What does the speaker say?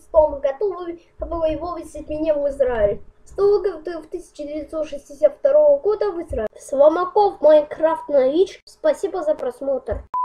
году воевать меня в Израиль. Снова в 1962 года в Израиль. Сломаков Майнкрафт Нович. Спасибо за просмотр.